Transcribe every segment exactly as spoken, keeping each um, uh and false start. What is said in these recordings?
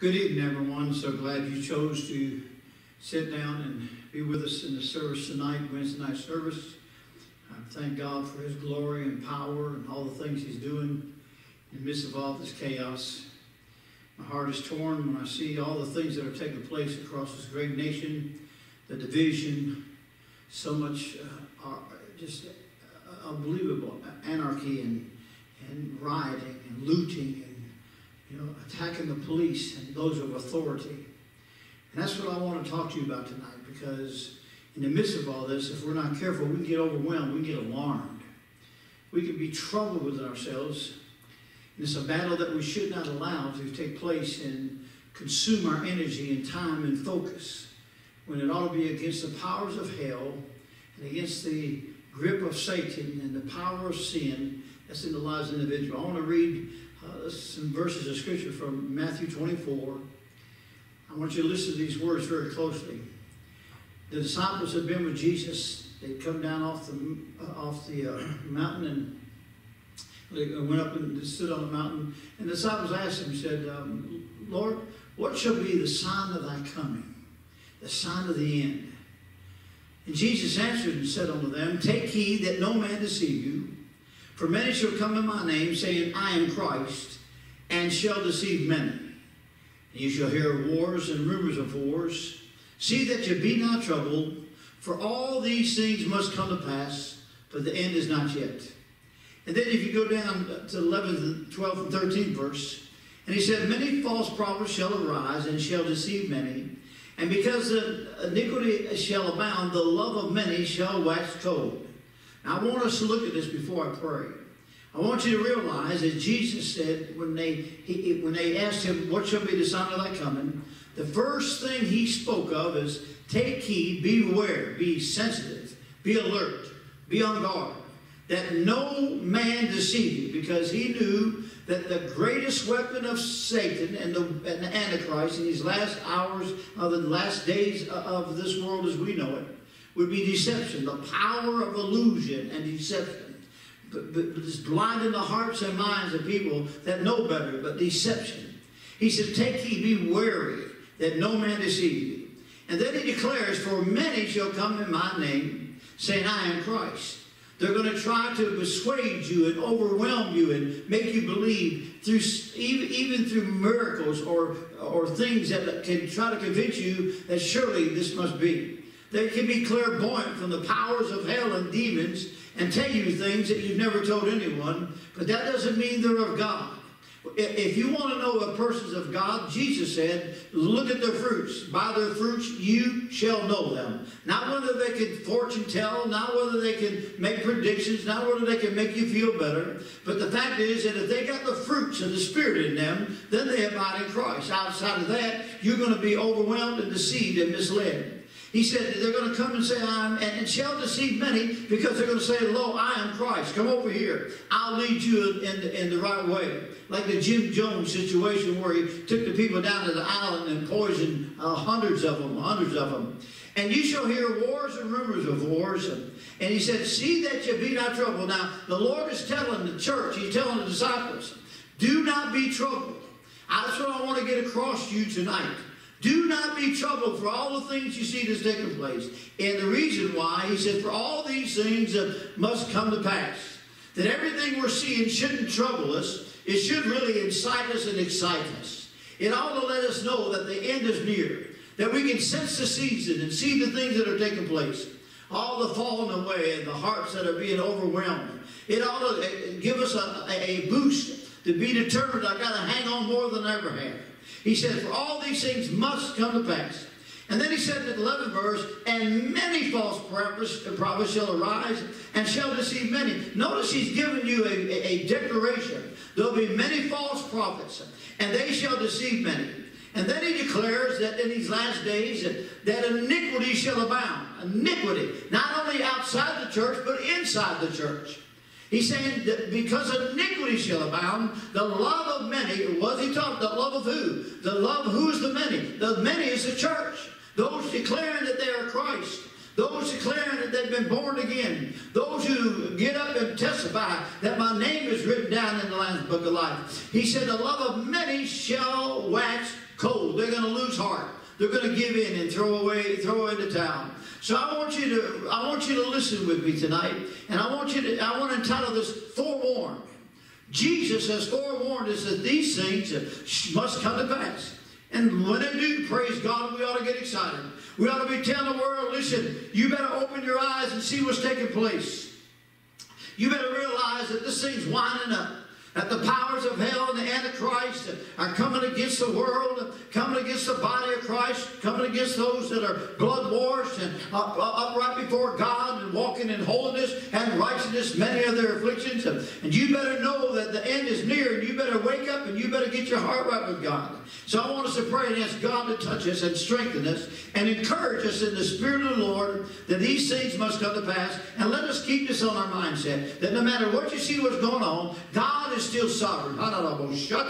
Good evening, everyone. So glad you chose to sit down and be with us in the service tonight, Wednesday night service. I thank God for His glory and power and all the things He's doing in the midst of all this chaos. My heart is torn when I see all the things that are taking place across this great nation, the division, so much uh, uh, just uh, unbelievable anarchy and, and rioting and looting and you know, attacking the police and those of authority. And that's what I want to talk to you about tonight, because in the midst of all this, if we're not careful, we can get overwhelmed, we can get alarmed. We can be troubled within ourselves. And it's a battle that we should not allow to take place and consume our energy and time and focus, when it ought to be against the powers of hell and against the grip of Satan and the power of sin that's in the lives of individuals. I want to read Uh, some verses of scripture from Matthew twenty-four. I want you to listen to these words very closely. The disciples had been with Jesus. They'd come down off the uh, off the uh, mountain, and they went up and stood on the mountain. And the disciples asked him, said, um, Lord, what shall be the sign of thy coming, the sign of the end? And Jesus answered and said unto them, take heed that no man deceive you. For many shall come in my name, saying, I am Christ, and shall deceive many. And you shall hear of wars and rumors of wars. See that you be not troubled, for all these things must come to pass, but the end is not yet. And then if you go down to eleventh, twelfth, and thirteenth verse, and he said, many false prophets shall arise, and shall deceive many. And because the iniquity shall abound, the love of many shall wax cold. Now, I want us to look at this before I pray. I want you to realize that Jesus said, when they, he, when they asked him, what shall be the sign of thy coming? The first thing he spoke of is, take heed, beware, be sensitive, be alert, be on guard, that no man deceive you, because he knew that the greatest weapon of Satan and the, and the Antichrist in these last hours of the last days of this world as we know it, would be deception, the power of illusion and deception. But, but, but it's blinding the hearts and minds of people that know better, but deception. He said, take heed, be wary, that no man deceive you. And then he declares, for many shall come in my name, saying, I am Christ. They're going to try to persuade you and overwhelm you and make you believe, through even, even through miracles or, or things that can try to convince you that surely this must be. They can be clairvoyant from the powers of hell and demons and tell you things that you've never told anyone, but that doesn't mean they're of God. If you want to know a person's of God, Jesus said, look at their fruits. By their fruits you shall know them. Not whether they can fortune tell, not whether they can make predictions, not whether they can make you feel better, but the fact is that if they got the fruits of the Spirit in them, then they abide in Christ. Outside of that, you're going to be overwhelmed and deceived and misled. He said they're going to come and say, I am, and, and shall deceive many, because they're going to say, lo, I am Christ. Come over here. I'll lead you in, in, in the right way. Like the Jim Jones situation where he took the people down to the island and poisoned uh, hundreds of them, hundreds of them. And you shall hear wars and rumors of wars. And, and he said, see that you be not troubled. Now, the Lord is telling the church, he's telling the disciples, do not be troubled. That's what I want to get across to you tonight. Do not be troubled for all the things you see that's taking place. And the reason why, he said, for all these things that must come to pass. That everything we're seeing shouldn't trouble us. It should really incite us and excite us. It ought to let us know that the end is near. That we can sense the season and see the things that are taking place. All the falling away and the hearts that are being overwhelmed. It ought to give us a, a boost to be determined. I've got to hang on more than I ever have. He said, for all these things must come to pass. And then he said in the eleventh verse, and many false prophets shall arise and shall deceive many. Notice he's given you a, a, a declaration. There'll be many false prophets, and they shall deceive many. And then he declares that in these last days that, that iniquity shall abound. Iniquity, not only outside the church, but inside the church. He's saying that because iniquity shall abound, the love of many, what he talking, the love of who? The love, who's the many? The many is the church. Those declaring that they are Christ. Those declaring that they've been born again. Those who get up and testify that my name is written down in the Lamb's Book of Life. He said the love of many shall wax cold. heart. They're going to give in and throw away, throw in the towel. So I want you to, I want you to listen with me tonight, and I want you to, I want to entitle this "Forewarned." Jesus has forewarned us that these things must come to pass. And when they do, praise God, we ought to get excited. We ought to be telling the world, listen, you better open your eyes and see what's taking place. You better realize that this thing's winding up. That the powers of hell and the Antichrist are coming against the world, coming against the body of Christ, coming against those that are blood washed and upright before God and walking in holiness and righteousness, many of their afflictions. And you better know that the end is near, and you better wake up and you better get your heart right with God. So I want us to pray and ask God to touch us and strengthen us and encourage us in the Spirit of the Lord that these things must come to pass. And let us keep this on our mindset, that no matter what you see what's going on, God is still sovereign. God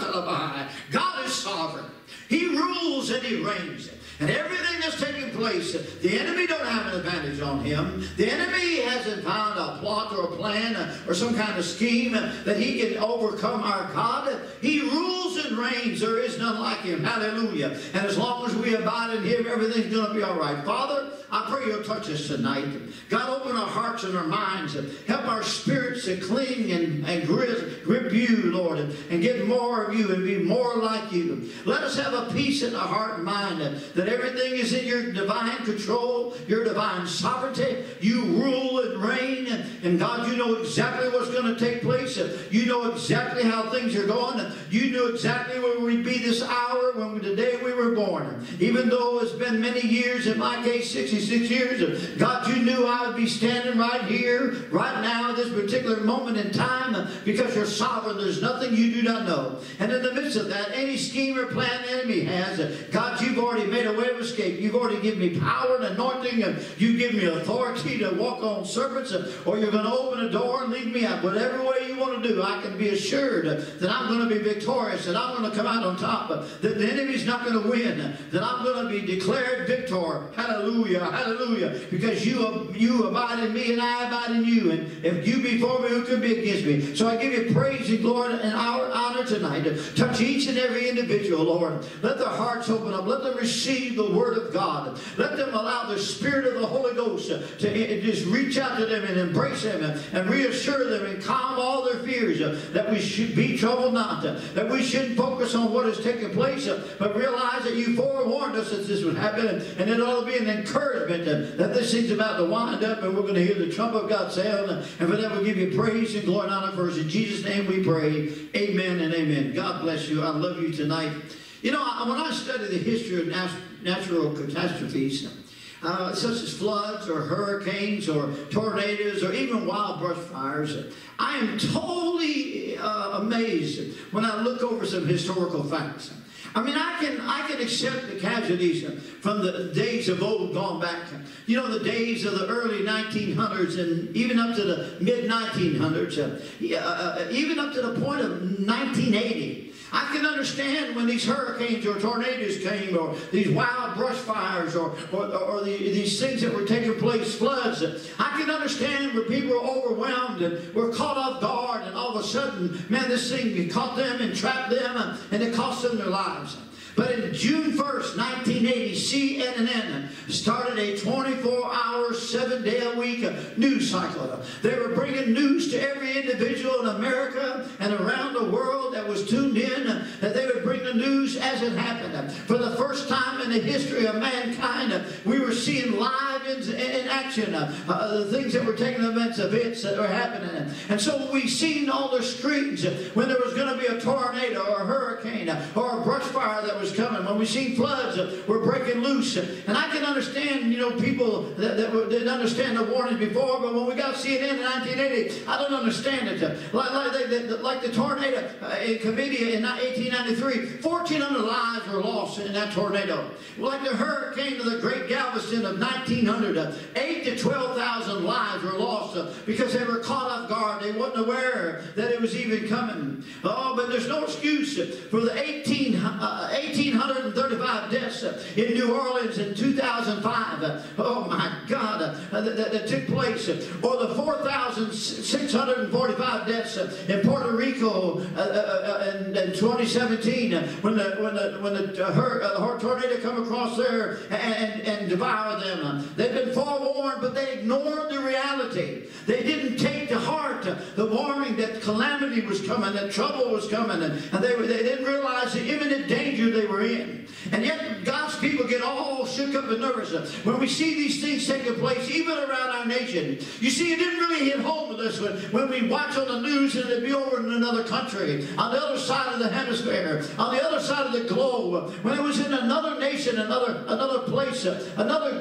is sovereign. He rules and He reigns. And everything that's taking place, the enemy don't have an advantage on him. The enemy hasn't found a plot or a plan or some kind of scheme that he can overcome our God. He rules and reigns. There is none like Him. Hallelujah. And as long as we abide in Him, everything's going to be all right. Father, I pray You'll touch us tonight. God, open our hearts and our minds. Help our spirits to cling and, and grip, grip You, Lord, and, and get more of You and be more like You. Let us have a peace in our heart and mind that everything is in Your divine control, Your divine sovereignty. You rule and reign. And God, You know exactly what's going to take place. You know exactly how things are going. You knew exactly where we'd be this hour when the day we were born. Even though it's been many years, in my case sixty-six years, God, You knew I would be standing right here, right now, at this particular moment in time, because You're sovereign. There's nothing You do not know. And in the midst of that, any scheme or plan the enemy has, God, You've already made a way of escape. You've already given me power and anointing, and You give me authority to walk on serpents, or You're going to open a door and lead me out. Whatever way You want to do, I can be assured that I'm going to be victorious, that I'm going to come out on top, that the enemy's not going to win, that I'm going to be declared victor. Hallelujah, hallelujah, because you, you abide in me and I abide in You, and if You be for me, who can be against me? So I give You praise and glory and our honor tonight. Touch each and every individual, Lord. Let their hearts open up. Let them receive the Word of God. Let them allow the Spirit of the Holy Ghost to just reach out to them and embrace them and reassure them and calm all their fears, that we should be troubled not, that we shouldn't focus on what is taking place, but realize that You forewarned us that this would happen, and it ought to be an encouragement that this thing's about to wind up, and we're going to hear the trump of God sound. And for that we give You praise and glory and honor first. In Jesus' name we pray. Amen and amen. God bless you. I love you tonight. You know, when I study the history of nat natural catastrophes, uh, such as floods or hurricanes or tornadoes or even wild brush fires, I am totally uh, amazed when I look over some historical facts. I mean, I can, I can accept the casualties from the days of old gone back. You know, the days of the early nineteen hundreds and even up to the mid nineteen hundreds, uh, uh, even up to the point of nineteen eighty. I can understand when these hurricanes or tornadoes came, or these wild brush fires, or, or, or the, these things that were taking place, floods. I can understand where people were overwhelmed and were caught off guard, and all of a sudden, man, this thing caught them and trapped them, and it cost them their lives. But in June first, nineteen eighty, C N N started a twenty-four hour, seven day a week news cycle. They were bringing news to every individual in America and around the world that was tuned in, that they would bring the news as it happened. For the first time in the history of mankind, we were seeing live in, in action uh, the things that were taking events, events that were happening. And so we seen all the streets when there was going to be a tornado or a hurricane or a brush fire that was coming, when we seen floods uh, were breaking loose. And I can understand, you know, people that, that didn't understand the warnings before, but when we got C N N in nineteen eighty, I don't understand it. Uh, like, like, the, the, like the tornado uh, in Comedia in eighteen ninety-three, fourteen hundred lives were lost in that tornado. Like the hurricane of the Great Galveston of nineteen hundred, uh, eight to twelve thousand lives were lost uh, because they were caught off guard. They wasn't aware that it was even coming. Oh, but there's no excuse for the eighteen, uh, eighteen hundred thirty-five deaths in New Orleans in two thousand five. Oh my God. that, that, that took place, or the four thousand six hundred forty-five deaths in Puerto Rico uh, uh, in, in twenty seventeen, when the when the when the, uh, her, uh, her tornado come across there and, and, and devour them. They've been forewarned, but they ignored the reality. They didn't take to heart the warning that calamity was coming, that trouble was coming, and, and they, they didn't realize the imminent danger they were in. And yet God's people get all shook up and nervous when we see these things taking place, even around our nation. You see, it didn't really hit home with us when, when we watch on the news and it'd be over in another country, on the other side of the hemisphere, on the other side of the globe, when it was in another nation, another another place, another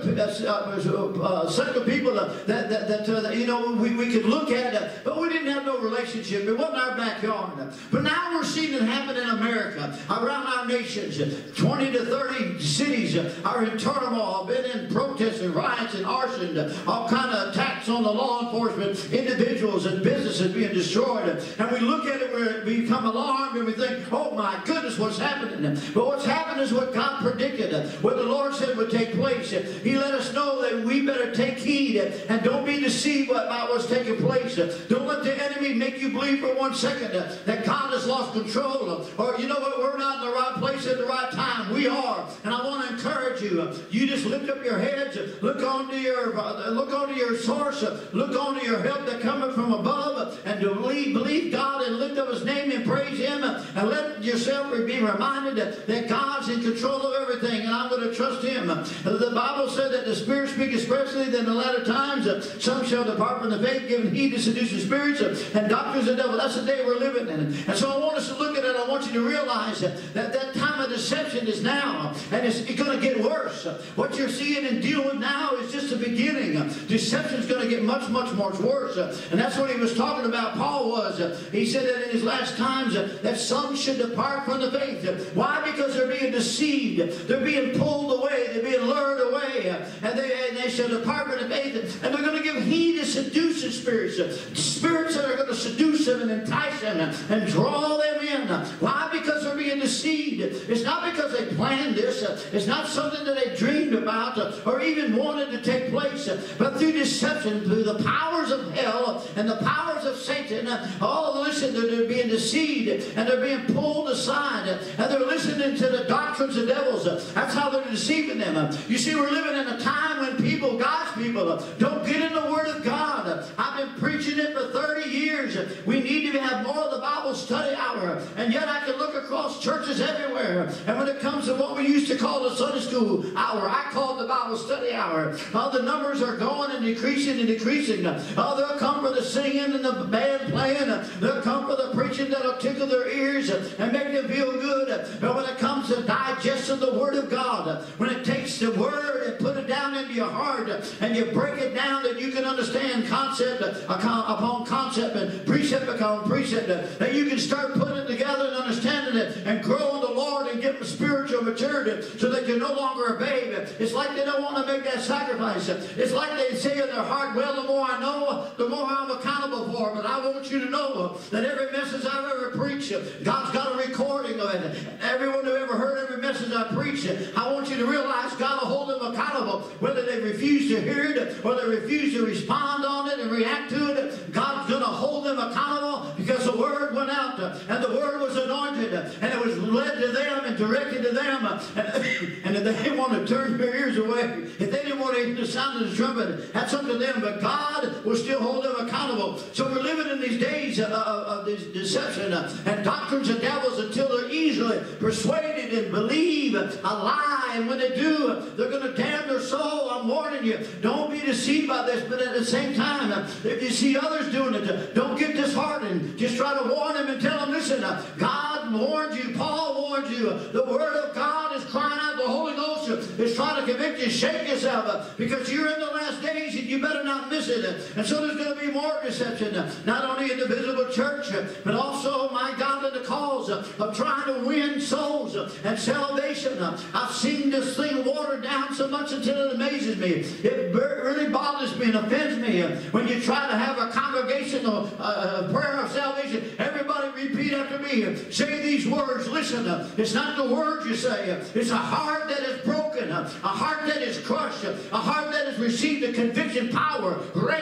uh, uh, set of people that, that, that uh, you know, we, we could look at, uh, but we didn't have no relationship. It wasn't our backyard. But now we're seeing it happen in America, around our nations. twenty to thirty cities are in turmoil, been in protests and riots and arson, all kind of attacks on the law enforcement, individuals and businesses being destroyed. And we look at it, we become alarmed, and we think, oh my goodness, what's happening? But what's happened is what God predicted, what the Lord said would take place. He let us know that we better take heed and don't be deceived about what's taking place. Don't let the enemy make you believe for one second that God has lost control, or you know what, we're not in the right place at the right time. We are. And I want to encourage you, you just lift up your heads, look onto your look onto your source, look onto your help that cometh from above, and to believe, believe God and lift up his name and praise him, and let yourself be reminded that God's in control of everything, and I'm going to trust him. The Bible said that the Spirit speaks expressly that in the latter times some shall depart from the faith, giving heed to seducing spirits and doctrines of the devil. That's the day we're living in. And so I want us to look at it. I want you to realize that that time of deception is now, and it's going to get worse. What you're seeing and dealing with now is just the beginning. Deception is going to get much, much more worse. And that's what he was talking about. Paul was. He said that in his last times that some should depart from the faith. Why? Because they're being deceived. They're being pulled away. They're being lured away. And they, and they shall depart from the faith. And they're going to give heed to seducing spirits. Spirits that are going to seduce them and entice them and draw them in. Why? Because they're being deceived. It's not because they planned this. It's not something that they dreamed about or even wanted to take place. But through deception, through the powers of hell and the powers of Satan, all listen, they're being deceived and they're being pulled aside and they're listening to the doctrines of devils. That's how they're deceiving them. You see, we're living in a time when people, God's people, don't get in the Word of God. I've been preaching it for thirty years. We need to have more of the Bible study hour. And yet I can look across churches everywhere. And when it comes to what we used to call the Sunday school hour, I call it the Bible study hour. Oh, the numbers are going and decreasing and decreasing. Oh, they'll come for the singing and the band playing. They'll come for the preaching that'll tickle their ears and make them feel good. But when it comes to digesting the Word of God, when it takes the Word and put it down into your heart and you break it down that you can understand concept upon concept and precept upon precept, that you can start putting it together and understanding it and grow in the Lord and get spiritual maturity so that you're no longer a babe. It's like they don't want to make that sacrifice. It's like they say in their heart, well, the more I know, the more I'm accountable for. But I want you to know that every message I've ever preached, God's got a recording of it. Everyone who ever heard every message I preached, I want you to realize God will hold them accountable. Whether they refuse to hear it or they refuse to respond on it and react to it, God's going to hold them accountable because the Word went out and the Word was anointed and it was led to them and directed to them. And if they didn't want to turn their ears away, if they didn't want to hear the sound of the trumpet, that's up to them. But God will still hold them accountable. So we're living in these days of, of, of this deception and doctrines of devils until they're easily persuaded and believe a lie. And when they do, they're going to damn their soul. I'm warning you, don't be deceived by this. But at the same time, if you see others doing it, don't get disheartened. Just try to warn them and tell them, listen, God warned you. Paul warned you. The Word of God is crying out. The Holy Ghost is trying to convict you. Shake yourself because you're in the last days and you better not miss it. And so there's going to be more deception, not only in the visible church, but also, my God, in the cause of trying to win souls and salvation. I've seen this thing watered down so much until it amazes me. It really bothers me and offends me when you try to have a congregational uh, prayer of salvation. Everybody repeat after me. Say these words. Listen, it's not the words you say. It's a heart that is broken. broken, a heart that is crushed, a heart that has received the conviction power.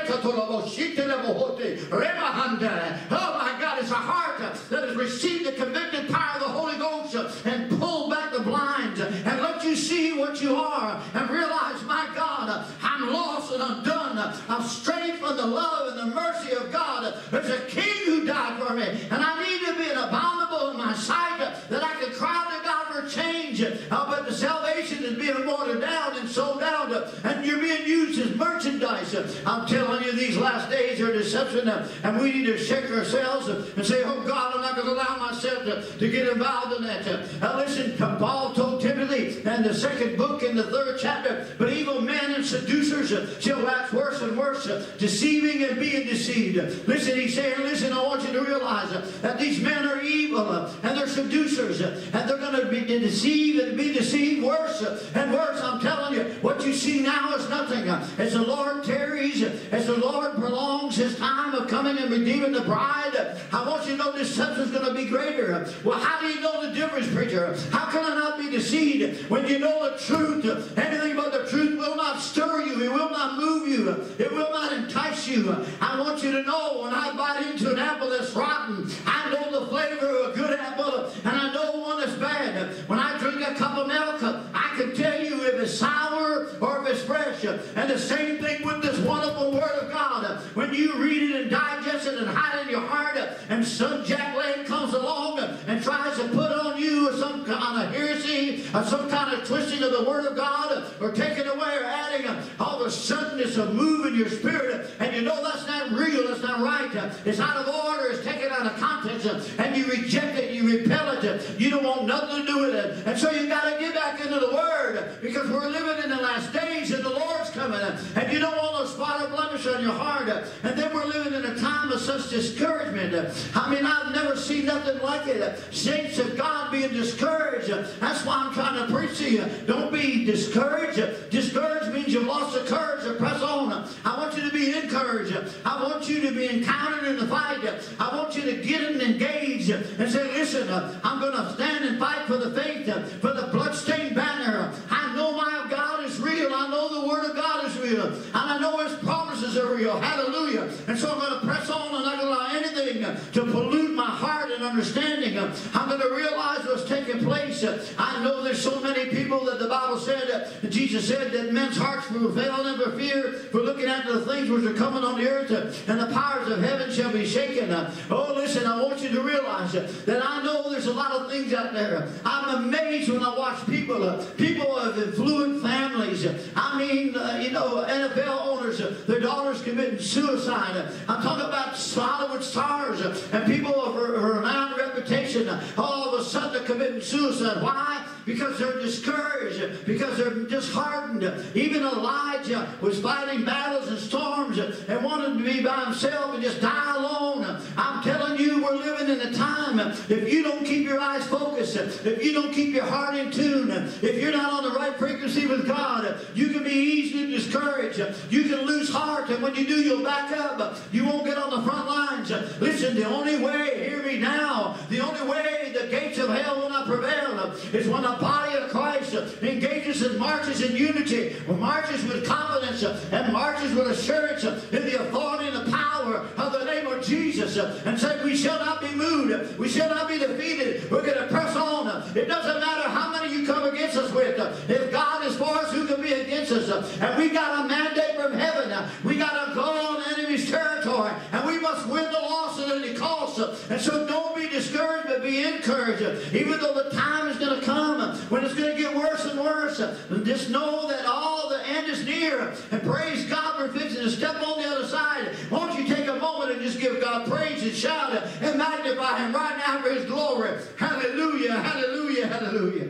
Oh my God, it's a heart that has received the convicting power of the Holy Ghost and pulled back the blinds and let you see what you are and realize, my God, I'm lost and undone. I'm strayed from the love and the mercy of God. There's a King who died for me, and I need to be an abominable in my sight that I can cry to God for change. Uh, but the salvation is being watered down and sold out, uh, and you're being used as merchandise. Uh, I'm telling you, these last days are deception, uh, and we need to shake ourselves uh, and say, oh God, I'm not going to allow myself to, to get involved in that. Uh, now listen, Paul told Timothy in the second book in the third chapter, but evil men and seducers uh, shall wax worse and worse, uh, deceiving and being deceived. Uh, listen, he's saying, listen, I want you to realize uh, that these men are evil uh, and they're seducers, uh, and they're going to be deceived and be deceived worse uh, and worse. I'm telling you, what you see now is nothing. Uh, as the Lord tarries, uh, as the Lord prolongs his time of coming and redeeming the bride, uh, I want you to know deception is going to be greater. Uh, well, how do you know the difference, preacher? How can I not be deceived when you know the truth? Uh, anything but the truth will not stir you. It will not move you. It will not entice you. I want you to know, when I bite into an apple that's rotten, I know the flavor of a good apple, and I know one that's bad. When I drink a cup of milk, I can tell you if it's sour or if it's fresh. And the same thing with this wonderful Word of God. When you read it and digest it and hide it in your heart, and some jackleg comes along and tries to put on you some kind of heresy, or some kind of twisting of the Word of God, or taking away or adding, all of a sudden it's a move in your spirit, and you know that's not real, that's not right. It's out of order, it's taken out of context, and you reject it, you repel it, you don't want nothing to do with it. And so you got to get back into the Word, because we're living in the last days and the Lord's coming, and you don't want no spot or blemish on your heart. And then we're living in a time of such discouragement. I mean, I've never seen nothing like it. Saints of God being discouraged. That's why I'm trying to preach to you. Don't be discouraged. Discouraged means you've lost the courage to press on. I want you to be encouraged. I want you to be encountered in the fight. I want you to get and engage and say, listen, I'm going to stand and fight for the faith, for the bloodstained banner. I know my God is real. I know the Word of God is real. And I know His promises are real. Hallelujah. And so I'm going to press on, and I'm not going to allow anything to pollute my heart and understanding. I'm going to realize what's taking place. I know there's so many people that the Bible said, Jesus said that men's hearts will fail them for fear, for looking after the things which are coming on the earth, and the powers of heaven shall be shaken. Oh, listen, I want you to realize that I know there's a lot of things out there. I'm amazed when I watch people, uh, people of affluent families. I mean, uh, you know, N F L owners, uh, their daughters committing suicide. Uh, I'm talking about Hollywood stars uh, and people of renowned reputation. Uh, all of a sudden they're committing suicide. Why? Because they're discouraged, because they're disheartened. Even Elijah was fighting battles and storms and wanted to be by himself and just die alone. I'm telling you, we're living in a time, if you don't keep your eyes focused, if you don't keep your heart in tune, if you're not on the right frequency with God, you can be easily discouraged. You can lose heart, and when you do, you'll back up. You won't get on the front lines. Listen, the only way, hear me now, the only way the gates of hell will not prevail is when the body of Christ engages and marches in unity, marches with confidence, and marches with assurance in the authority and the power of the name of Jesus, and say, we shall not be moved, we shall not be defeated, we're going to press on. It doesn't matter how many you come against us with. If God is for us, who can be against us? And we got a mandate from heaven. We got to go on enemy's territory, and we must win the loss at any cost. And so don't be discouraged, but be encouraged. Even though the time is going to come when it's going to get worse and worse, just know that all the end is near. And praise God for fixing to step on the other side. Won't you take a moment and just give God praise and shout and magnify Him right now for His glory. Hallelujah, hallelujah, hallelujah.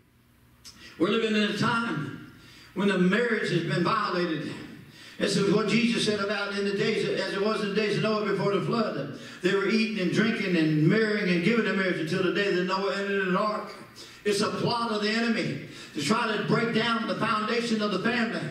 We're living in a time when the marriage has been violated. This is what Jesus said about in the days, as it was in the days of Noah before the flood. They were eating and drinking and marrying and giving in marriage until the day that Noah entered the ark. It's a plot of the enemy to try to break down the foundation of the family.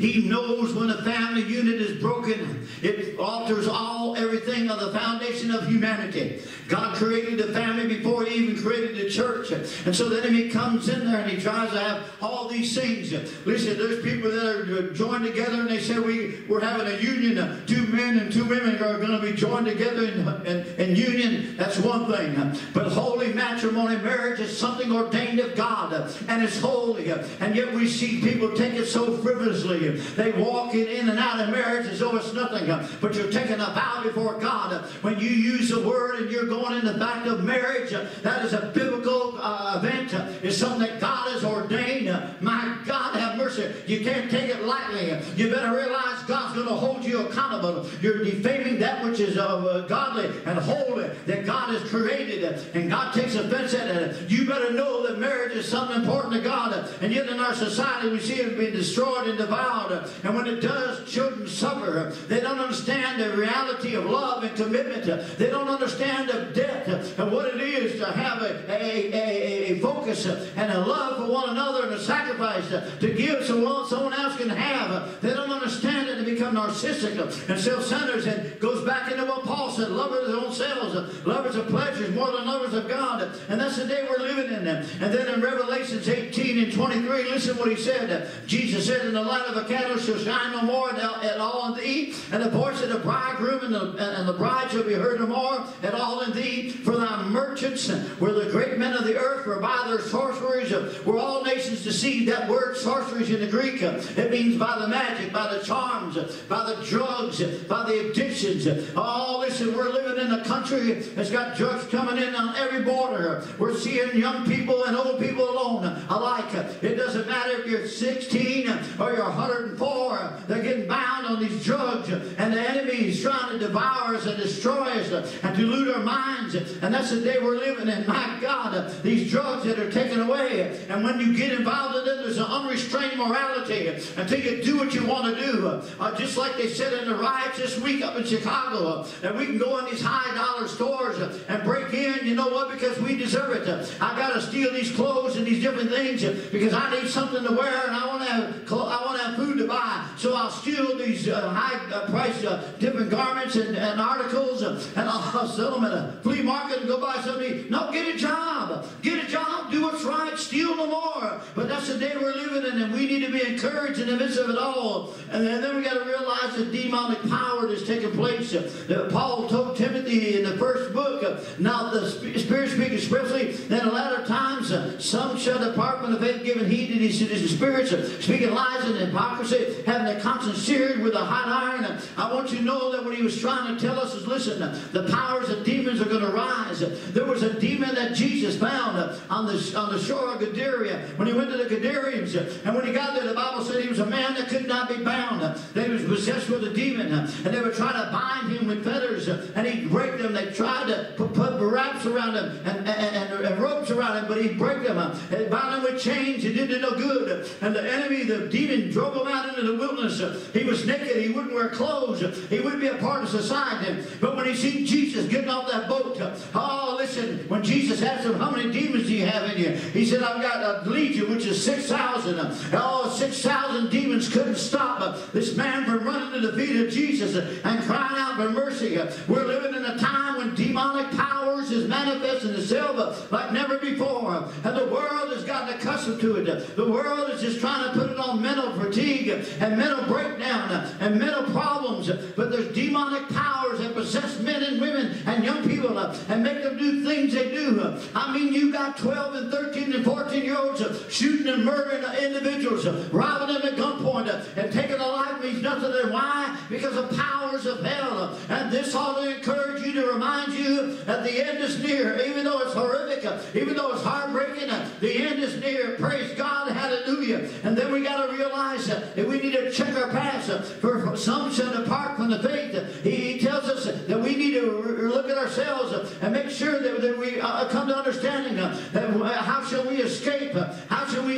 He knows when a family unit is broken, it alters all, everything of the foundation of humanity. God created the family before He even created the church. And so the enemy comes in there and he tries to have all these things. Listen, there's people that are joined together and they say we, we're having a union. Two men and two women are going to be joined together in, in, in union. That's one thing. But holy matrimony, marriage is something ordained of God. And it's holy. And yet we see people take it so frivolously. They walk in, in and out of marriage as though it's nothing. But you're taking a vow before God. When you use the word and you're going in the fact of marriage, that is a biblical uh, event. It's something that God has ordained. My God, have mercy. You can't take it lightly. You better realize God's going to hold you accountable. You're defaming that which is uh, godly and holy that God has created, and God takes offense at it. You better know that marriage is something important to God, and yet in our society we see it being destroyed and devoured, and when it does, children suffer. They don't understand the reality of love and commitment. They don't understand the depth and what it is to have a, a, a, a focus and a love for one another and a sacrifice to give so someone else can have. They don't understand it. They become narcissistic and self-centered, and goes back into what Paul said, lovers of their own selves, lovers of pleasures more than lovers of God. And that's the day we're living in. And then in Revelations eighteen and twenty-three, listen what he said. Jesus said, "And the light of a candle shall shine no more at all in thee, and the voice of the bridegroom and the, and the bride shall be heard no more at all in thee. For thy merchants were the great men of the earth, for by their sorceries were all nations deceived." That word sorceries in the Greek, it means by the magic, by the charms, by the drugs, by the addictions. Oh, listen, we're living in a country that's got drugs coming in on every border. We're seeing young people and old people alone alike. It doesn't matter if you're sixteen or you're one hundred and four. They're getting bound on these drugs, and the enemy is trying to devour us and destroy us and dilute our minds. And that's the day we're living in. My God, these drugs that are taken away, and when you get involved in it, there's an unrestrained morality until you do what you want to do. Uh, just like they said in the riots this week up in Chicago, uh, that we can go in these high dollar stores uh, and break in. You know what? Because we deserve it. Uh, I got to steal these clothes and these different things uh, because I need something to wear, and I want to have I want to have food to buy. So I'll steal these uh, high uh, price uh, different garments and, and articles, uh, and I'll, I'll sell them at a flea market and go buy something. No, get a job. Get a job. Do what's right. Steal no more. But that's the day we're living in, and we need to be encouraged in the midst of it all. And then, then we got to realize the demonic power that's taking place. Uh, Paul told Timothy in the first book, uh, now the Spirit speaks expressly, that in latter times uh, some shall depart from the faith, giving heed to these, these spirits, uh, speaking lies and hypocrisy, having their conscience seared with a hot iron. Uh, I want you to know that what he was trying to tell us is, listen, uh, the powers of demons are going to rise. Uh, there was a demon that Jesus found uh, on, the, on the shore of Gadara when he went to the Gadareans. Uh, and when he got there, the Bible said he was a man that could not be bound. Uh, that he was possessed with a demon. Uh, and they would try to bind him with fetters. Uh, and he'd break them. They tried to put, put wraps around him and, and, and, and ropes around him, but he'd break them. Uh, and bind them with chains. It did no good. And the enemy, the demon, drove him out into the wilderness. Uh, he was naked. He wouldn't wear clothes. Uh, he wouldn't be a part of society. But when he seen Jesus getting off that boat, uh, oh, listen, when Jesus asked him, how many demons do you have in you? He said, I've got a legion, which is six thousand. Uh, oh, six thousand demons couldn't stop uh, this man from running to the feet of Jesus uh, and crying out for mercy. Uh, we're living in a time when demonic powers is manifesting itself uh, like never before. Uh, and the world has gotten accustomed to it. Uh, the world is just trying to put it on mental fatigue uh, and mental breakdown uh, and mental problems. Uh, but there's demonic powers that possess men and women and young people uh, and make them do things they do. Uh, I mean, you got twelve and thirteen and fourteen year olds uh, shooting and murdering uh, individuals, uh, robbing them at gunpoint, uh, and taking a life means nothing to them. Why? Because of powers of hell. Uh, and this ought to encourage you, to remind you that the end is near. Even though it's horrific, uh, even though it's heartbreaking, uh, the end is near. Praise God, hallelujah. And then we got to realize uh, that we need to check our past. Uh, for some shall depart from the faith. Uh, he, he tells us uh, that we need to look at ourselves uh, and make sure that, that we uh, come to understanding uh, that uh, how shall we escape? Uh, how shall we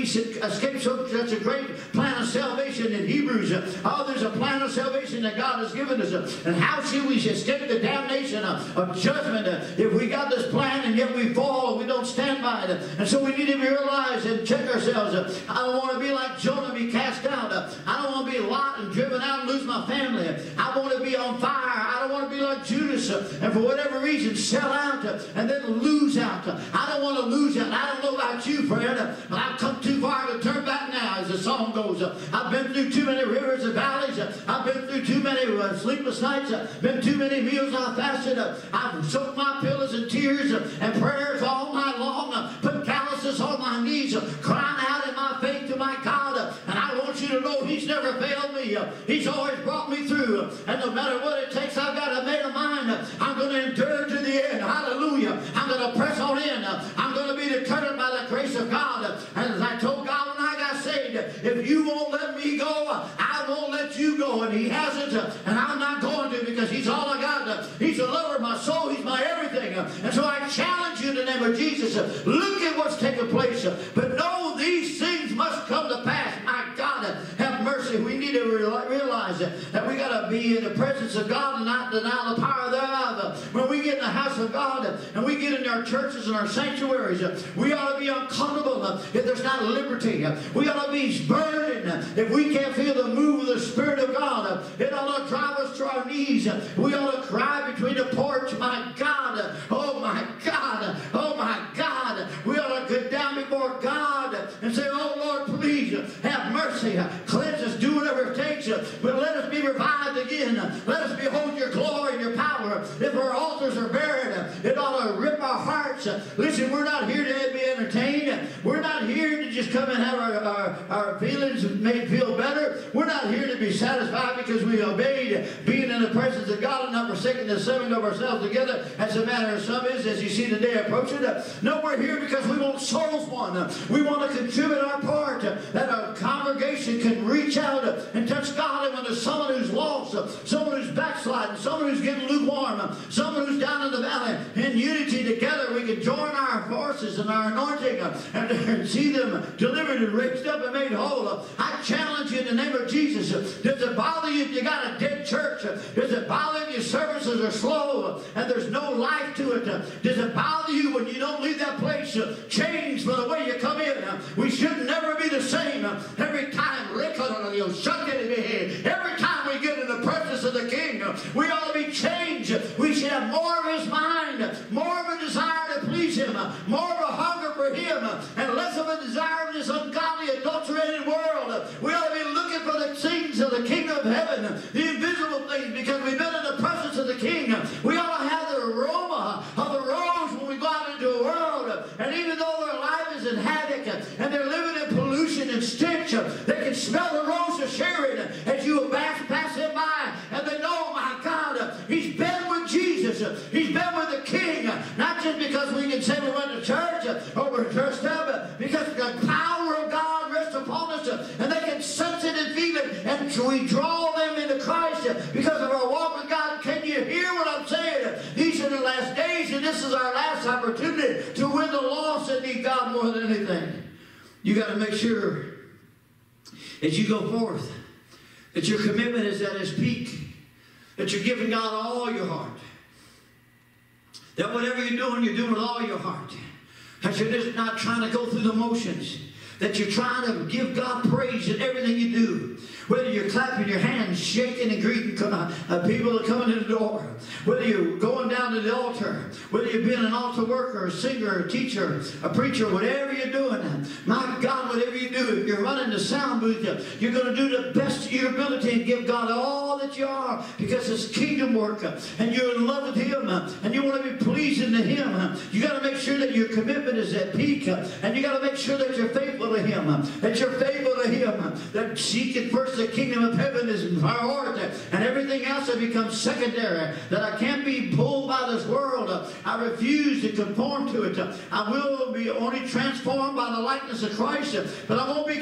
escape so, such a great plan of salvation in Hebrews? Oh, there's a plan of salvation that God has given us. And how should we escape the damnation of, of judgment if we got this plan and yet we fall, we don't stand by it? And so we need to realize and check ourselves. I don't want to be like Jonah, be cast out. I don't want to be Lot and driven out and lose my family. I want to be on fire. I don't want to be like Judas and for whatever reason sell out and then lose out. I don't want to lose out. I don't know about you, friend, but I've come too far to turn back now, as the song goes. I've been through too many rivers and valleys. I've been through too many uh, sleepless nights. Been too many meals I've fasted. I've soaked my pillows in tears and prayers all night long. Put calluses on my knees, crying out in my faith to my God. And I want you to know He's never failed me. He's always brought me through. And no matter what it takes, I've got a made of mind. I'm going to endure to the end. Hallelujah. I'm going to press on in. I'm going to be determined by the grace of God. And as I told God when I got saved, if you won't let me go, I won't let you go. And He hasn't. And I'm not going to, because He's all I got. He's the lover of my soul. He's my everything. And so I challenge you in the name of Jesus. Look at what's taking place. But know these things must come to pass. My God, have mercy. We need to realize that we got to be in the presence of God and not deny the power thereof. When we get in the house of God and we get in our churches and our sanctuaries, we ought to be uncomfortable if there's not liberty. We ought to be burdened if we can't feel the move of the Spirit of God. It ought to drive us to our knees. We ought to cry between the porch, my God, oh my God, oh my God. We ought to get down before God and say, oh Lord, please have mercy. Cleanse us, do whatever it takes, but let us be revived again. Let us behold your glory and your power. If our altars are barren, it ought to rip our hearts. Listen, we're not here to be entertained. We're not here to just come and have our, our, our feelings made feel better. We're not here to be satisfied because we obeyed being in the presence of God and not forsaking the assembling of ourselves together, as a matter of some is, as you see the day approaching. No, we're here because we want souls won. We want to contribute our part, that our congregation can reach out and touch God. And when there's someone who's lost, someone who's backsliding, someone who's getting lukewarm, someone who's down in the valley, in unity together, we can join our forces and our anointing and, and see them delivered and raised up and made whole. I challenge you in the name of Jesus. Does it bother you if you got a dead church? Does it bother you if your services are slow and there's no life to it? Does it bother you when you don't leave that place changed for the way you come in? We should never be the same. Every time, every time we get in the presence of the King, we ought to be changed. We should have more of His mind, more of a desire to please Him, more of a hunger for Him, and less of a desire of this ungodly, adulterated world. We ought to be looking for the things of the kingdom of heaven, the invisible things, because we've been in the presence of the King. We ought to have the aroma of the rose when we go out into the world. And even though their life is in havoc and they're living in pollution and stench, they can smell the rose of Sharon as you pass, pass them by, and they know, my God, he's been with Jesus. He's been with the King. Not just because we can say we went to church or we're dressed up, because the power of God rests upon us, and they can sense it and feel it, and we draw them into Christ because of our walk with God. Can you hear what I'm saying? These are the last days, and this is our last opportunity to win the lost that need God more than anything. You got to make sure as you go forth that your commitment is at its peak, that you're giving God all your heart, that whatever you're doing, you're doing with all your heart, that you're just not trying to go through the motions, that you're trying to give God praise in everything you do. Whether you're clapping your hands, shaking and greeting uh, people that are coming in the door, whether you're going down to the altar, whether you're being an altar worker, a singer, a teacher, a preacher, whatever you're doing, my God, whatever you do, if you're running the sound booth, you're going to do the best of your ability and give God all that you are, because it's kingdom work, and you're in love with Him, and you want to be pleasing to Him. You got to make sure that your commitment is at peak, and you got to make sure that you're faithful to Him, that you're faithful to Him, that seeking first the kingdom of heaven is priority, and everything else has become secondary, that I can't be pulled by this world. I refuse to conform to it. I will be only transformed by the likeness of Christ, but I won't be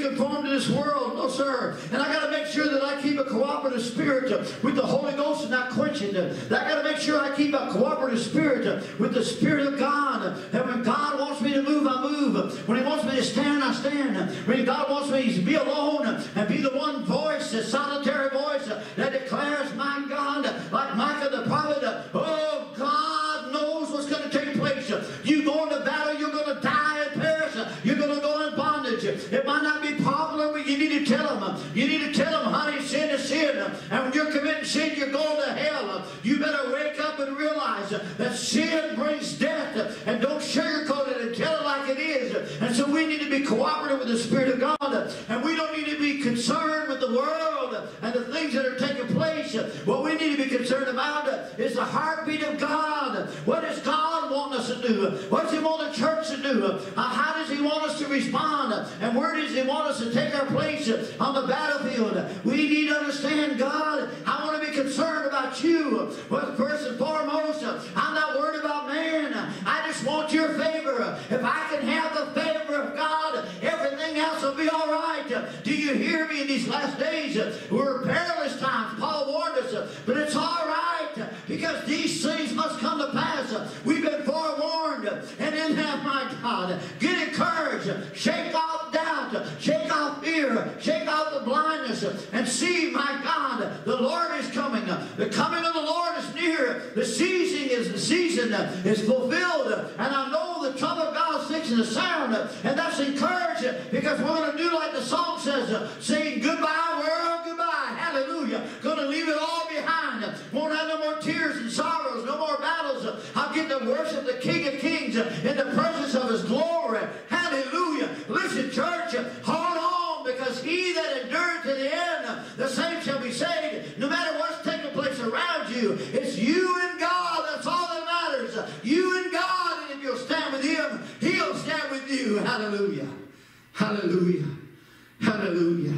conformed to this world. No, sir. And I got to make sure that I keep a cooperative spirit uh, with the Holy Ghost and not quenching it. I got to make sure I keep a cooperative spirit uh, with the Spirit of God. And when God wants me to move, I move. When He wants me to stand, I stand. When God wants me to be alone and be the one voice, the solitary voice that declares, my God, like Micah the prophet, oh, God knows what's going to take place. You go into battle, you're going to die and perish. You're going to go in bondage. It might not be popular, but you need to tell them. You need to tell them, honey, sin is sin. And when you're committing sin, you're going to hell. You better wake up and realize that sin brings death. And don't sugarcoat it and tell it like it is. And so we need to be cooperative with the Spirit of God. And we don't need to be concerned with the world and the things that are taking place. What we need to be concerned about is the heartbeat of God. What does God want us to do? What does He want the church to do? Uh, how does He want us to respond? And where does He want us to take our place on the battlefield? We need to understand, God, I want to be concerned about you. Well, first and foremost, I'm not worried about man. I just want your favor. If I can have the favor of God, everything else will be all right. Do you hear me in these last days? We're perilous times. Paul warned us. But it's all right because these things must come to pass. We've been forewarned. And in that, my God, get encouraged. Shake off doubt. Shake off fear. Shake off the blindness. And see, my God, the Lord is coming. The coming of the Lord is near. The season is the season is fulfilled. And I know the trumpet of God is fixing to sound. And that's encouraging because we're going to do like the song says, saying goodbye world, goodbye. Hallelujah. Going to leave it all behind. Won't have no more tears and sorrows, no more battles. I'll get to worship the King of Kings in the presence of His glory. Hallelujah. Listen, church, hold on because he that endured to the end, the same shall be saved. No matter what's taking place around you, it's you and God. That's all that matters. You and God, and if you'll stand with Him, He'll stand with you. Hallelujah. Hallelujah. Hallelujah.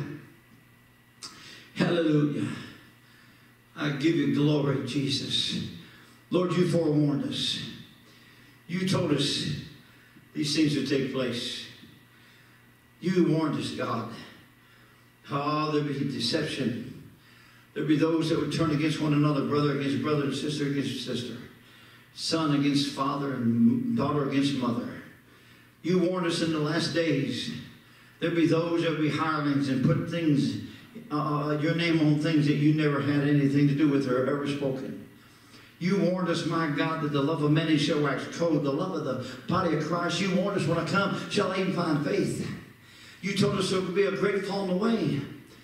Hallelujah. I give you glory, Jesus. Lord, you forewarned us. You told us these things would take place. You warned us, God. Oh, there'd be deception. There'd be those that would turn against one another, brother against brother, sister against sister, son against father, and daughter against mother. You warned us in the last days. There'd be those that would be hirelings and put things, uh, your name on things that you never had anything to do with or ever spoken. You warned us, my God, that the love of many shall wax cold. The love of the body of Christ. You warned us, when I come, shall I even find faith. You told us there would be a great falling away.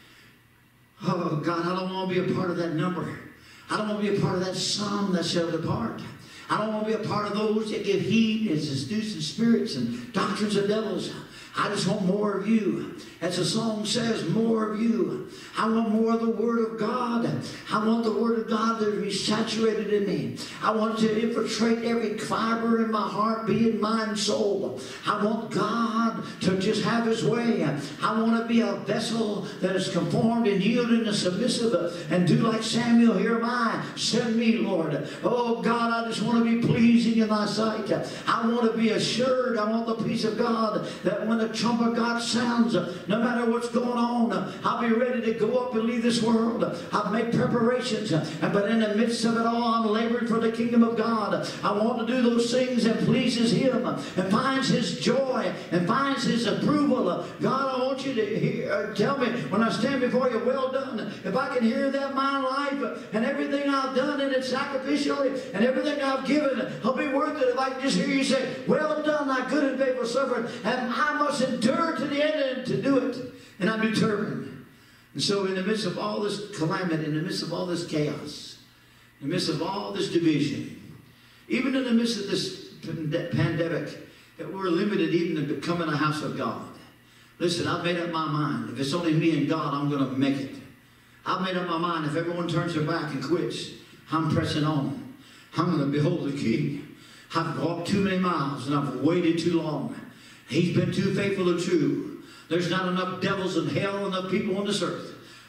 Oh, God, I don't want to be a part of that number. I don't want to be a part of that some that shall depart. I don't want to be a part of those that give heed and seducing spirits and doctrines of devils. I just want more of you. As the song says, more of you. I want more of the Word of God. I want the Word of God to be saturated in me. I want to infiltrate every fiber in my heart, being, mind, soul. I want God to just have His way. I want to be a vessel that is conformed and yielding and submissive and do like Samuel, here am I, send me, Lord. Oh, God, I just want to be pleasing in Thy sight. I want to be assured. I want the peace of God that when the trumpet of God sounds, no matter what's going on, I'll be ready to go up and leave this world. I've made preparations, but in the midst of it all, I'm laboring for the kingdom of God. I want to do those things that pleases Him and finds His joy and finds His approval. God, I want you to hear, uh, tell me when I stand before you, well done. If I can hear that, my life and everything I've done in it sacrificially and everything I've given, I'll be worth it. If I can just hear you say, well done, thy good and faithful servant, and I must endure to the end to do it. And I'm determined. And so in the midst of all this calamity, in the midst of all this chaos, in the midst of all this division, even in the midst of this pandemic, that we're limited even to becoming a house of God. Listen, I've made up my mind. If it's only me and God, I'm going to make it. I've made up my mind. If everyone turns their back and quits, I'm pressing on. I'm going to behold the King. I've walked too many miles and I've waited too long. He's been too faithful and true. There's not enough devils in hell, enough people on this earth.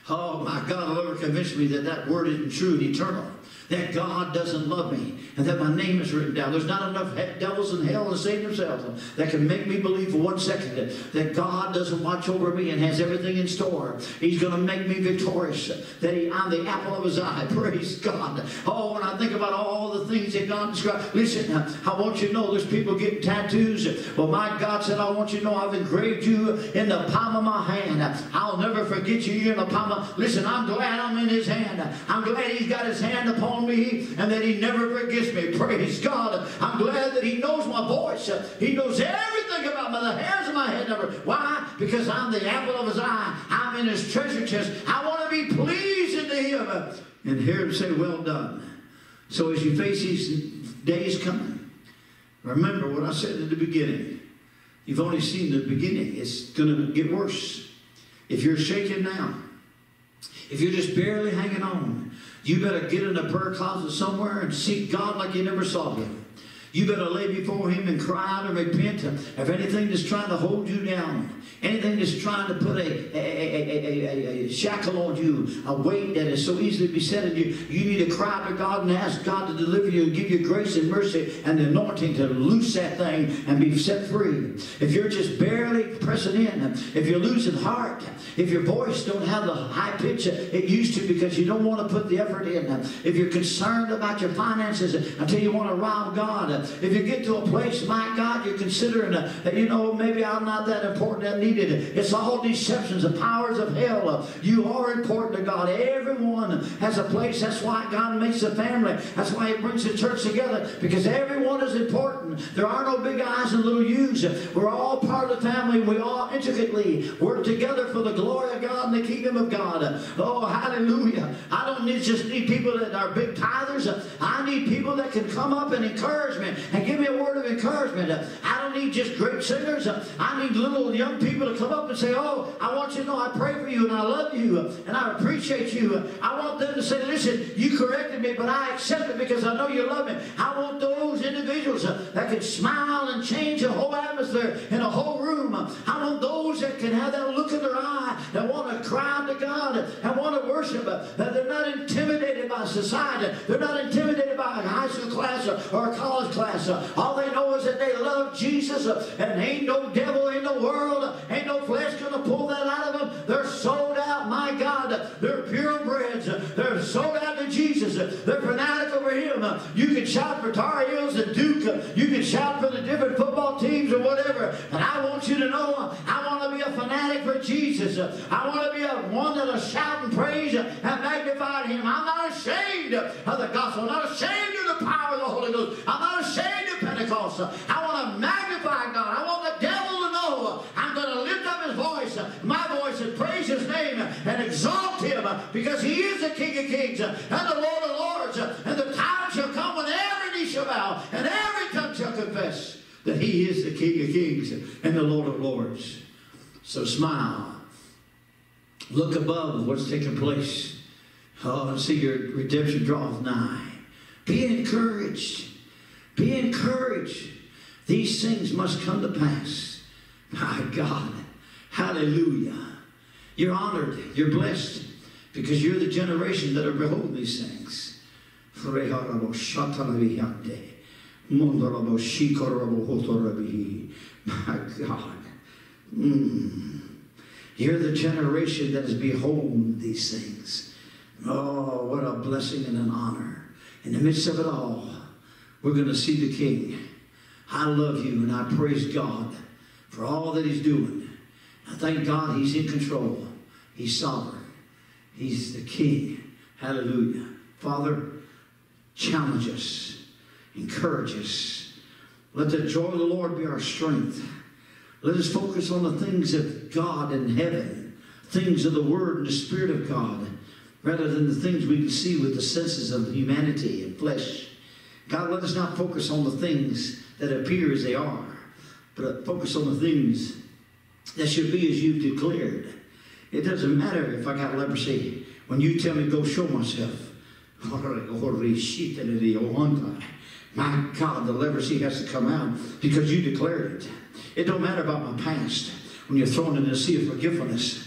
Oh my God will ever convince me that that word isn't true and eternal. That God doesn't love me and that my name is written down. There's not enough devils in hell to save themselves that can make me believe for one second that, that God doesn't watch over me and has everything in store. He's going to make me victorious. That he, I'm the apple of his eye. Praise God. Oh, when I think about all the things that God described. Listen, I want you to know there's people getting tattoos. Well, my God said, I want you to know I've engraved you in the palm of my hand. I'll never forget you. You're in the palm of... Listen, I'm glad I'm in his hand. I'm glad he's got his hand upon me and that he never forgets me. Praise God. I'm glad that he knows my voice. He knows everything about me, the hairs of my head number. Why? Because I'm the apple of his eye. I'm in his treasure chest. I want to be pleasing to him and hear him say, well done. So as you face these days coming, remember what I said in the beginning. You've only seen the beginning. It's going to get worse. If you're shaking now, if you're just barely hanging on, you better get in a prayer closet somewhere and seek God like you never saw him. You better lay before him and cry out and repent of anything that's trying to hold you down. Anything that's trying to put a, a, a, a, a shackle on you, a weight that is so easily besetting you. You need to cry to God and ask God to deliver you and give you grace and mercy and the anointing to loose that thing and be set free. If you're just barely pressing in, if you're losing heart, if your voice don't have the high pitch it used to because you don't want to put the effort in, if you're concerned about your finances until you want to rob God, if you get to a place, my God, you're considering, uh, you know, maybe I'm not that important, that needed. It's all deceptions, the powers of hell. Uh, you are important to God. Everyone has a place. That's why God makes a family. That's why he brings the church together, because everyone is important. There are no big I's and little U's. We're all part of the family. We all intricately work together for the glory of God and the kingdom of God. Oh, hallelujah. I don't need, just need people that are big tithers. I need people that can come up and encourage me and give me a word of encouragement. I don't need just great singers. I need little young people to come up and say, oh, I want you to know I pray for you and I love you and I appreciate you. I want them to say, listen, you corrected me, but I accept it because I know you love me. I want those individuals that can smile and change a whole atmosphere in a whole room. I want those that can have that look in their eye, that want to cry to God and want to worship. That they're not intimidated by society. They're not intimidated by a high school class or a college class. All they know is that they love Jesus, and ain't no devil in the world, ain't no flesh going to pull that out of them. They're sold out, my God. They're purebreds. They're sold out to Jesus. They're fanatic over him. You can shout for Tar Heels and Duke. You can shout for the different football teams or whatever. And I want you to know, I want to be a fanatic for Jesus. I want to be a one that'll shout and praise and magnify him. I'm not ashamed of the gospel. I'm not ashamed of the power of the Holy Ghost. I'm not ashamed of Pentecost. I want to magnify God. I want the devil to know I'm going to lift up his voice, my voice, and praise his name and exalt him, because he is the King of Kings and the Lord of Lords. And the time shall come when every knee shall bow and every tongue shall confess that he is the King of Kings and the Lord of Lords. So smile. Look above what's taking place. Oh, and see your redemption draweth nigh. Be encouraged. Be encouraged. These things must come to pass. My God. Hallelujah. You're honored. You're blessed. Because you're the generation that are beholding these things. My God. Mm. You're the generation that is beholding these things. Oh, what a blessing and an honor. In the midst of it all, we're going to see the King. I love you and I praise God for all that he's doing. I thank God he's in control. He's sovereign. He's the King. Hallelujah. Father, challenge us. Encourage us. Let the joy of the Lord be our strength. Let us focus on the things of God in heaven. Things of the Word and the Spirit of God, rather than the things we can see with the senses of humanity and flesh. God, let us not focus on the things that appear as they are, but focus on the things that should be as you've declared. It doesn't matter if I got leprosy. When you tell me go show myself, my God, the leprosy has to come out because you declared it. It don't matter about my past. When you're thrown in the sea of forgiveness,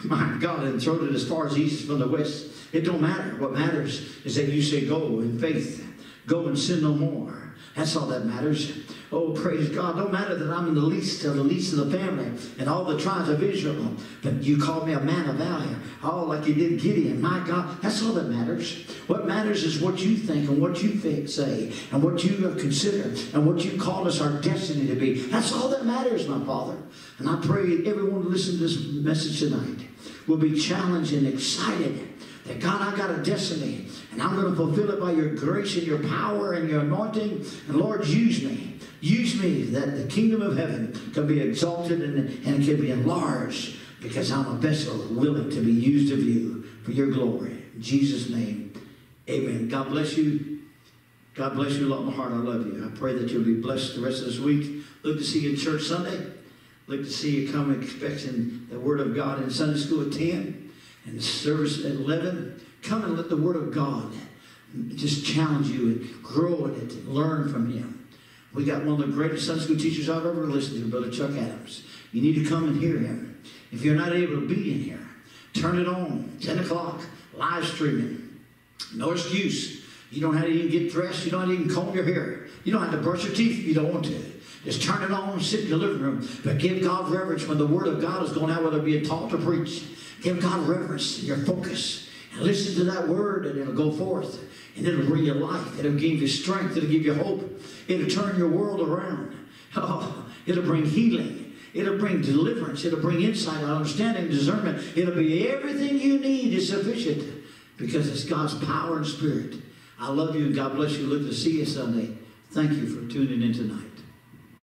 My God, and throw it as far as east from the west. It don't matter. What matters is that you say, go in faith. Go and sin no more. That's all that matters. Oh, praise God. Don't matter that I'm in the least of the least of the family and all the tribes of Israel. But you called me a man of valor. Oh, like you did Gideon. My God, that's all that matters. What matters is what you think and what you say and what you consider and what you call us our destiny to be. That's all that matters, my Father. And I pray everyone who listens to this message tonight will be challenged and excited that, God, I got a destiny, and I'm going to fulfill it by your grace and your power and your anointing. And Lord, use me. Use me that the kingdom of heaven can be exalted and, and can be enlarged, because I'm a vessel willing to be used of you for your glory. In Jesus' name, amen. God bless you. God bless you a lot in my heart. I love you. I pray that you'll be blessed the rest of this week. Look to see you in church Sunday. Look to see you come expecting the Word of God in Sunday school at ten. And service at eleven. Come and let the Word of God just challenge you and grow in it and learn from Him. We got one of the greatest Sunday school teachers I've ever listened to, Brother Chuck Adams. You need to come and hear him. If you're not able to be in here, turn it on. ten o'clock, live streaming. No excuse. You don't have to even get dressed. You don't have to even comb your hair. You don't have to brush your teeth if you don't want to. Just turn it on and sit in your living room. But give God reverence when the Word of God is going out, whether it be taught or preached. Give God reverence in your focus. And listen to that Word, and it'll go forth. And it'll bring you life. It'll give you strength. It'll give you hope. It'll turn your world around. Oh, it'll bring healing. It'll bring deliverance. It'll bring insight, understanding, discernment. It'll be everything you need is sufficient, because it's God's power and Spirit. I love you, and God bless you. Look to see you Sunday. Thank you for tuning in tonight.